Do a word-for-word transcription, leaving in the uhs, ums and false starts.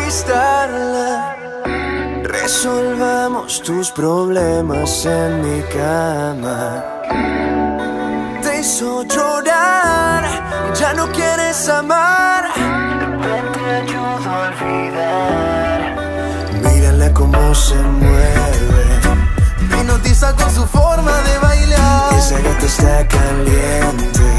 conquistarla. Resolvamos tus problemas en mi cama. Te hizo llorar, ya no quieres amar. Ven, te ayudo a olvidar. Mírala cómo se mueve, hipnotiza con su forma de bailar. Esa gata está caliente.